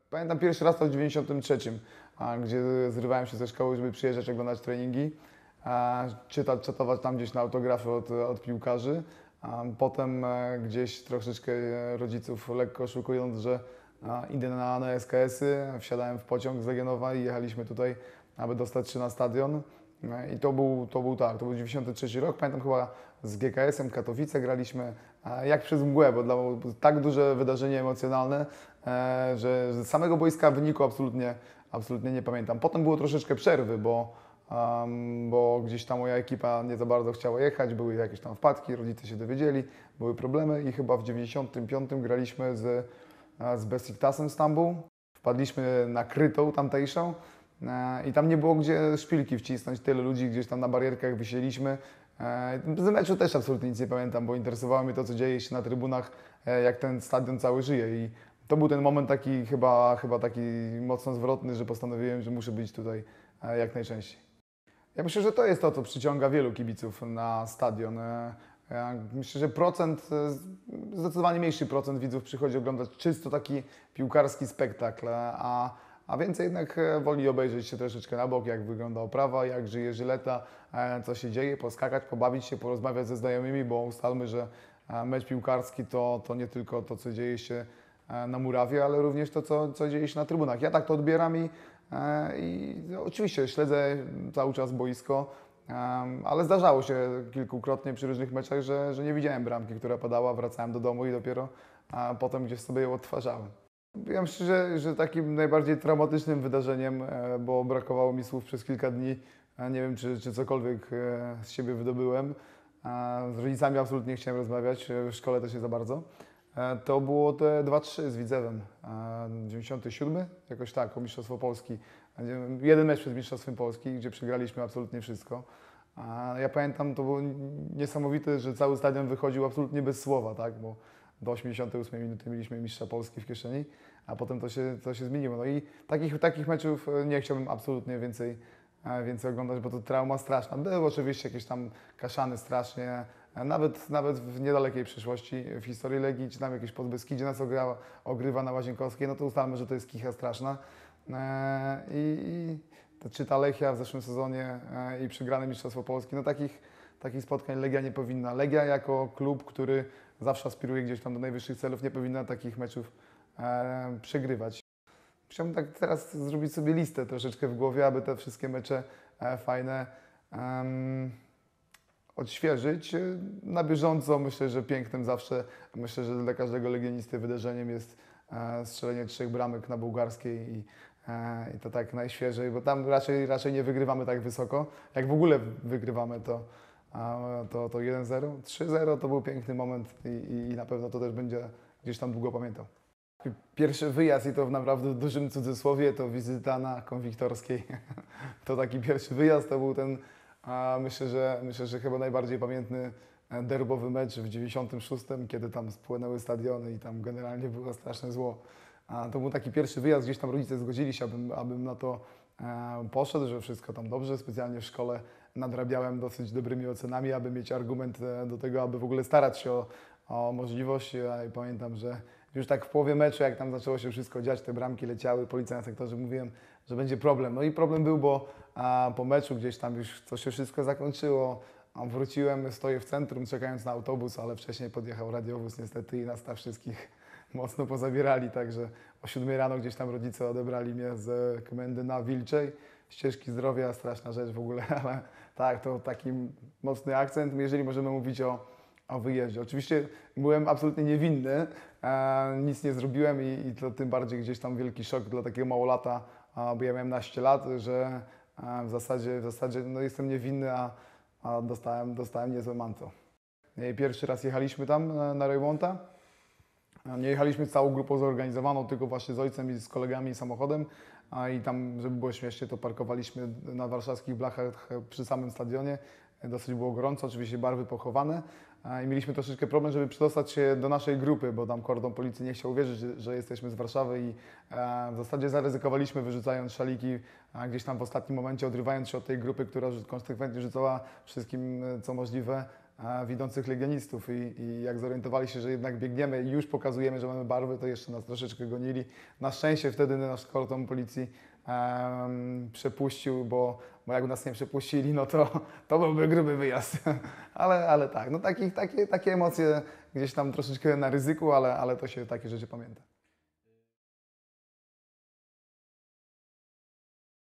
Pamiętam pierwszy raz to w 93, gdzie zrywałem się ze szkoły, żeby przyjeżdżać oglądać treningi, czytać, czatować tam gdzieś na autografy od piłkarzy. Potem gdzieś troszeczkę rodziców lekko oszukując, że idę na SKS-y, wsiadałem w pociąg z Legionowa i jechaliśmy tutaj, aby dostać się na stadion. I to był 93 rok, pamiętam chyba z GKS-em Katowice graliśmy jak przez mgłę, bo tak duże wydarzenie emocjonalne, że z samego boiska wyniku absolutnie nie pamiętam. Potem było troszeczkę przerwy, bo gdzieś tam moja ekipa nie za bardzo chciała jechać, były jakieś tam wpadki, rodzice się dowiedzieli, były problemy i chyba w 95 graliśmy z Besiktasem Stambuł. Wpadliśmy na Krytą tamtejszą i tam nie było gdzie szpilki wcisnąć, tyle ludzi gdzieś tam na barierkach wisieliśmy. Z meczu też absolutnie nic nie pamiętam, bo interesowało mnie to, co dzieje się na trybunach, jak ten stadion cały żyje. I to był ten moment taki chyba taki mocno zwrotny, że postanowiłem, że muszę być tutaj jak najczęściej. Ja myślę, że to jest to, co przyciąga wielu kibiców na stadion. Ja myślę, że zdecydowanie mniejszy procent widzów przychodzi oglądać czysto taki piłkarski spektakl, a więcej jednak woli obejrzeć się troszeczkę na bok, jak wygląda oprawa, jak żyje Żyleta, co się dzieje, poskakać, pobawić się, porozmawiać ze znajomymi, bo ustalmy, że mecz piłkarski to nie tylko to, co dzieje się na murawie, ale również to, co dzieje się na trybunach. Ja tak to odbieram i oczywiście śledzę cały czas boisko, ale zdarzało się kilkukrotnie przy różnych meczach, że nie widziałem bramki, która padała, wracałem do domu i dopiero potem gdzieś sobie ją odtwarzałem. Ja myślę, że takim najbardziej traumatycznym wydarzeniem, bo brakowało mi słów przez kilka dni, nie wiem czy cokolwiek z siebie wydobyłem, z rodzicami absolutnie nie chciałem rozmawiać, w szkole też nie za bardzo. To było te 2-3 z Widzewem, 97, jakoś tak, o Mistrzostwo Polski. Jeden mecz przed Mistrzostwem Polski, gdzie przegraliśmy absolutnie wszystko. Ja pamiętam, to było niesamowite, że cały stadion wychodził absolutnie bez słowa, tak, bo do 88 minuty mieliśmy mistrza Polski w kieszeni, a potem to się zmieniło. No i takich meczów nie chciałbym absolutnie więcej oglądać, bo to trauma straszna. Były oczywiście jakieś tam kaszany strasznie, nawet w niedalekiej przyszłości w historii Legii, czy tam jakieś Podbeskidzie nas ogrywa na Łazienkowskiej, no to ustalmy, że to jest kicha straszna. Czy ta Lechia w zeszłym sezonie i przegrane Mistrzostwo Polski, no takich spotkań Legia nie powinna. Legia jako klub, który zawsze aspiruje gdzieś tam do najwyższych celów, nie powinna takich meczów przegrywać. Chciałbym tak teraz zrobić sobie listę troszeczkę w głowie, aby te wszystkie mecze fajne odświeżyć. Na bieżąco myślę, że pięknym zawsze, myślę, że dla każdego legionisty wydarzeniem jest strzelenie 3 bramek na Bułgarskiej i to tak najświeżej, bo tam raczej nie wygrywamy tak wysoko. Jak w ogóle wygrywamy, to 1-0. 3-0 to był piękny moment i na pewno to też będzie gdzieś tam długo pamiętał. Pierwszy wyjazd i to w naprawdę dużym cudzysłowie to wizyta na Konwiktorskiej. To taki pierwszy wyjazd, to był ten, myślę, że chyba najbardziej pamiętny derbowy mecz w 96, kiedy tam spłynęły stadiony i tam generalnie było straszne zło. To był taki pierwszy wyjazd, gdzieś tam rodzice zgodzili się, abym na to poszedł, że wszystko tam dobrze. Specjalnie w szkole nadrabiałem dosyć dobrymi ocenami, aby mieć argument do tego, aby w ogóle starać się o możliwość. I pamiętam, że już tak w połowie meczu, jak tam zaczęło się wszystko dziać, te bramki leciały, policja na sektorze, mówiłem, że będzie problem. No i problem był, bo po meczu gdzieś tam już to się wszystko zakończyło. Wróciłem, stoję w centrum czekając na autobus, ale wcześniej podjechał radiowóz niestety i nas tam wszystkich mocno pozabierali, także o 7 rano gdzieś tam rodzice odebrali mnie z komendy na Wilczej. Ścieżki Zdrowia, straszna rzecz w ogóle, ale tak, to taki mocny akcent, jeżeli możemy mówić o wyjeździe. Oczywiście byłem absolutnie niewinny, nic nie zrobiłem i to tym bardziej gdzieś tam wielki szok dla takiego małolata, bo ja miałem naście lat, że w zasadzie no jestem niewinny, a dostałem niezłe manto. Pierwszy raz jechaliśmy tam na Rejmonta. Nie jechaliśmy z całą grupą zorganizowaną, tylko właśnie z ojcem i z kolegami samochodem. I tam, żeby było śmiesznie, to parkowaliśmy na warszawskich blachach przy samym stadionie. Dosyć było gorąco, oczywiście barwy pochowane. I mieliśmy troszeczkę problem, żeby przedostać się do naszej grupy, bo tam kordon policji nie chciał uwierzyć, że jesteśmy z Warszawy i w zasadzie zaryzykowaliśmy, wyrzucając szaliki gdzieś tam w ostatnim momencie, odrywając się od tej grupy, która konsekwentnie rzucała wszystkim co możliwe. widzących legionistów i jak zorientowali się, że jednak biegniemy i już pokazujemy, że mamy barwy, to jeszcze nas troszeczkę gonili. Na szczęście wtedy nasz kordon policji przepuścił, bo jak nas nie przepuścili, no to byłby gruby wyjazd. Ale tak, no takie emocje gdzieś tam troszeczkę na ryzyku, ale to się takie rzeczy pamięta.